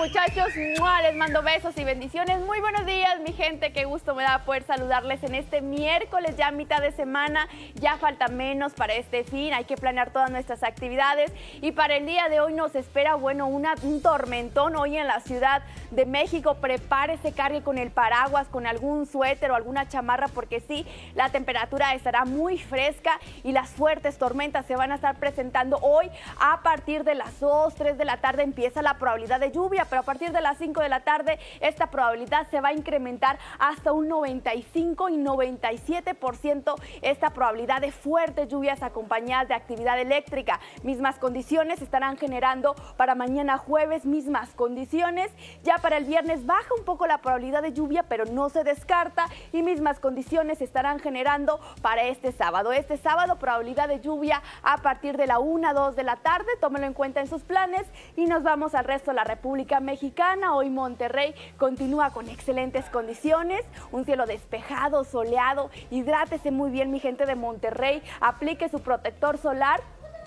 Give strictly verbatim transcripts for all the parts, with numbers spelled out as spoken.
muchachos, ¡mua! Les mando besos y bendiciones. Muy buenos días, mi gente. Qué gusto me da poder saludarles en este miércoles, ya mitad de semana. Ya falta menos para este fin. Hay que planear todas nuestras actividades. Y para el día de hoy nos espera, bueno, una, un tormentón hoy en la Ciudad de México. Prepárese, cargue con el paraguas, con algún suéter o alguna chamarra, porque sí, la temperatura estará muy fresca y las fuertes tormentas se van a estar presentando hoy. A partir de las dos, tres de la tarde empieza la probabilidad de lluvia, pero a partir de las cinco de la tarde esta probabilidad se va a incrementar hasta un noventa y cinco y noventa y siete por ciento esta probabilidad de fuertes lluvias acompañadas de actividad eléctrica. Mismas condiciones estarán generando para mañana jueves, mismas condiciones. Ya para el viernes baja un poco la probabilidad de lluvia, pero no se descarta, y mismas condiciones estarán generando para este sábado. Este sábado probabilidad de lluvia a partir de la una, dos de la tarde, tómenlo en cuenta en sus planes. Y nos vamos al resto de la República Mexicana. Hoy Monterrey continúa con excelentes condiciones, un cielo despejado, soleado. Hidrátese muy bien, mi gente de Monterrey, aplique su protector solar.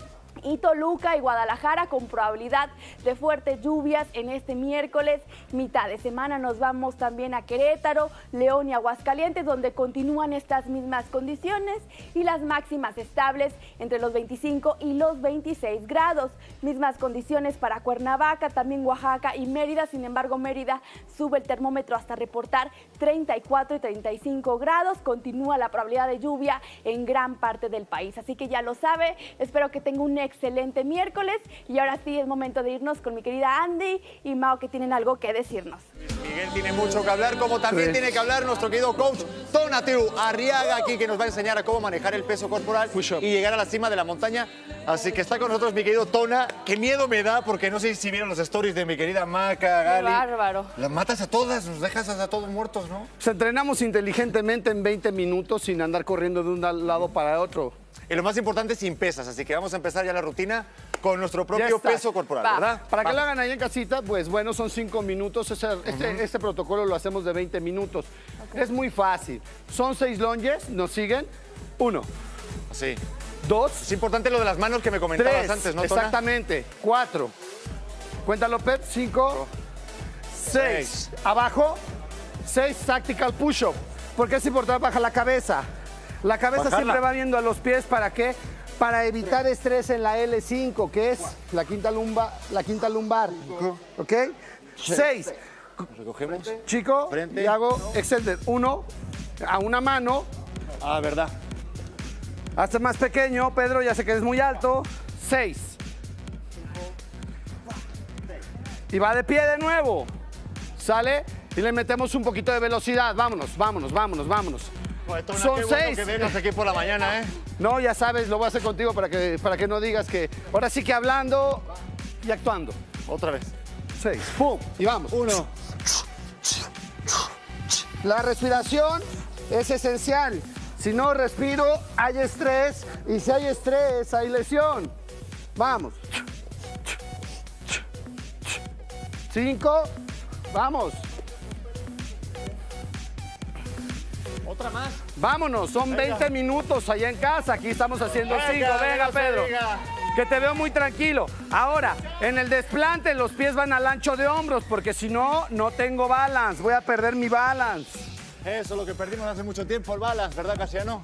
Y Toluca y Guadalajara con probabilidad de fuertes lluvias en este miércoles, mitad de semana. Nos vamos también a Querétaro, León y Aguascalientes, donde continúan estas mismas condiciones y las máximas estables entre los veinticinco y los veintiséis grados. Mismas condiciones para Cuernavaca, también Oaxaca y Mérida. Sin embargo, Mérida sube el termómetro hasta reportar treinta y cuatro y treinta y cinco grados. Continúa la probabilidad de lluvia en gran parte del país. Así que ya lo sabe, espero que tenga un excelente miércoles, y ahora sí es momento de irnos con mi querida Andy y Mao, que tienen algo que decirnos. Miguel tiene mucho que hablar, como también sí. tiene que hablar nuestro querido coach Tonatiuh Arriaga, aquí, que nos va a enseñar a cómo manejar el peso corporal y llegar a la cima de la montaña. Así que está con nosotros mi querido Tona. Qué miedo me da, porque no sé si vieron los stories de mi querida Maca, Gali. Qué bárbaro. Las matas a todas, nos dejas a todos muertos, ¿no? Pues entrenamos inteligentemente en veinte minutos sin andar corriendo de un lado para otro. Y lo más importante, sin pesas, así que vamos a empezar ya la rutina con nuestro propio peso corporal, Va. ¿verdad? Para Vamos. que lo hagan ahí en casita, pues bueno, son cinco minutos. Este, uh-huh. este, este protocolo lo hacemos de veinte minutos. Okay. Es muy fácil. Son seis lunges, nos siguen. Uno. Sí. Dos. Es importante lo de las manos que me comentabas tres, antes, ¿no, Tona? Exactamente. Cuatro. Cuéntalo, Pep. Cinco. Seis. seis. Abajo. Seis tactical push-up. Porque es importante bajar la cabeza. La cabeza Bajarla. siempre va viendo a los pies. ¿Para qué? Para evitar estrés en la L cinco, que es la quinta lumbar. La quinta lumbar. ¿Ok? Seis. Recogemos. Chico, Frente. y hago extender. Uno, a una mano. Ah, verdad. Hasta más pequeño, Pedro, ya sé que eres muy alto. Seis. Y va de pie de nuevo. Sale y le metemos un poquito de velocidad. Vámonos, vámonos, vámonos, vámonos. Tona, Son qué bueno seis. que vengas aquí por la mañana, ¿eh? No, ya sabes, lo voy a hacer contigo para que, para que no digas que... Ahora sí que hablando y actuando. Otra vez. Seis. ¡Pum! Y vamos. Uno. La respiración es esencial. Si no respiro, hay estrés. Y si hay estrés, hay lesión. Vamos. Cinco. Vamos. Otra más. Vámonos, son venga. veinte minutos allá en casa. Aquí estamos haciendo venga, cinco. Venga, venga Pedro. Venga. Que te veo muy tranquilo. Ahora, en el desplante, los pies van al ancho de hombros, porque si no, no tengo balance. Voy a perder mi balance. Eso es lo que perdimos hace mucho tiempo, el balance, ¿verdad, Casiano?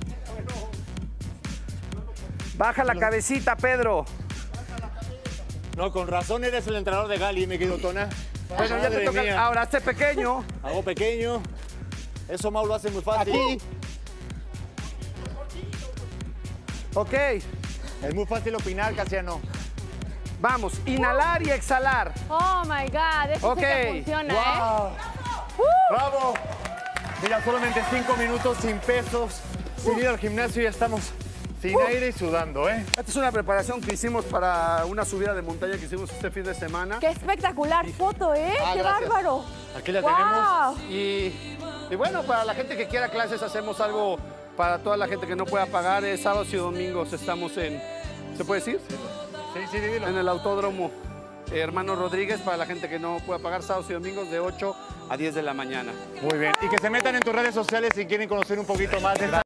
Baja la cabecita, Pedro. No, con razón eres el entrenador de Gali, mi querido Tona. Bueno, ya te toca. Mía. Ahora, hazte pequeño. Hago pequeño. Eso Mau lo hace muy fácil. Aquí. Ok. Es muy fácil opinar, Casiano. Vamos, inhalar y exhalar. Oh, my God. Eso okay. sí que funciona, wow. ¿eh? Uh. ¡Bravo! Mira, solamente cinco minutos sin pesos, sin ir al gimnasio, ya estamos sin uh. aire y sudando, ¿eh? Esta es una preparación que hicimos para una subida de montaña que hicimos este fin de semana. ¡Qué espectacular y... foto, eh! Ah, ¡Qué gracias. bárbaro! Aquí la wow. tenemos. Y, y bueno, para la gente que quiera clases, hacemos algo para toda la gente que no pueda pagar. Es sábados y domingos estamos en... ¿Se puede decir? Sí, sí, dilo. En el Autódromo Hermano Rodríguez, para la gente que no pueda pagar, sábados y domingos de ocho a diez de la mañana. Muy bien. Y que se metan en tus redes sociales si quieren conocer un poquito más de esta